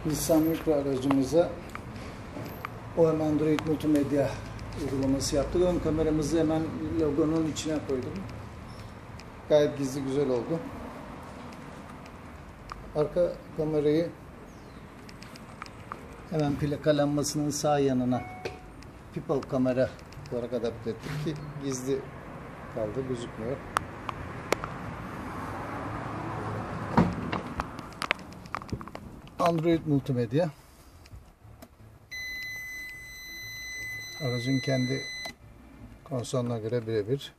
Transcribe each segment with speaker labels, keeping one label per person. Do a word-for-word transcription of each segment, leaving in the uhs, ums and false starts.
Speaker 1: Nissan Micra aracımıza O M Android multimedya uygulaması yaptık. Ön kameramızı hemen logonun içine koydum. Gayet gizli, güzel oldu. Arka kamerayı hemen plaka lambasının sağ yanına people kamera olarak adapte ettik ki gizli kaldı, gözükmüyor. Android multimedya. Aracın kendi konsoluna göre birebir.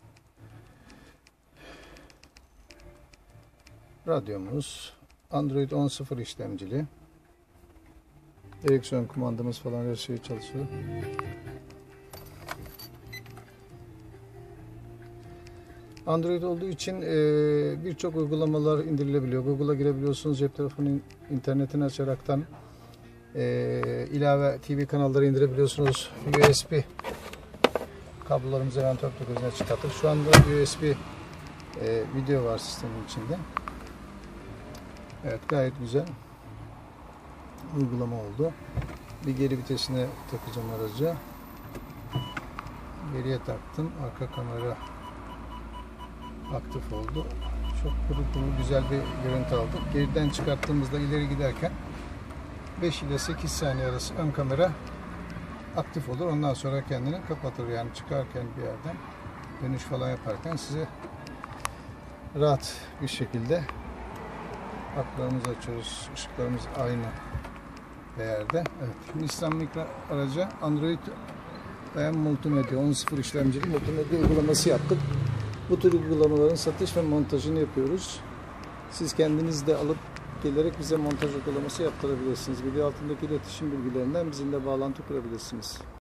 Speaker 1: Radyomuz, Android on nokta sıfır işlemcili. Direksiyon kumandamız falan her şey çalışıyor. Android olduğu için e, birçok uygulamalar indirilebiliyor. Google'a girebiliyorsunuz. Cep telefonunun internetini açaraktan e, ilave T V kanalları indirebiliyorsunuz. U S B kablolarımızı hemen top gözüne çıkarttık. Şu anda U S B e, video var sistemin içinde. Evet, gayet güzel uygulama oldu. Bir geri vitesine takacağım aracı. Geriye taktım. Arka kamera aktif oldu. Çok kuru kuru güzel bir görüntü aldık. Geriden çıkarttığımızda ileri giderken beş ile sekiz saniye arası ön kamera aktif olur. Ondan sonra kendini kapatır. Yani çıkarken bir yerden dönüş falan yaparken size rahat bir şekilde haklarımızı açıyoruz. Işıklarımız aynı değerde. Evet. Nissan Micra araca Android ve multimedya on nokta sıfır işlemcili multimedya uygulaması yaptık. Bu tür uygulamaların satış ve montajını yapıyoruz. Siz kendiniz de alıp gelerek bize montaj uygulaması yaptırabilirsiniz. Video altındaki iletişim bilgilerinden bizimle bağlantı kurabilirsiniz.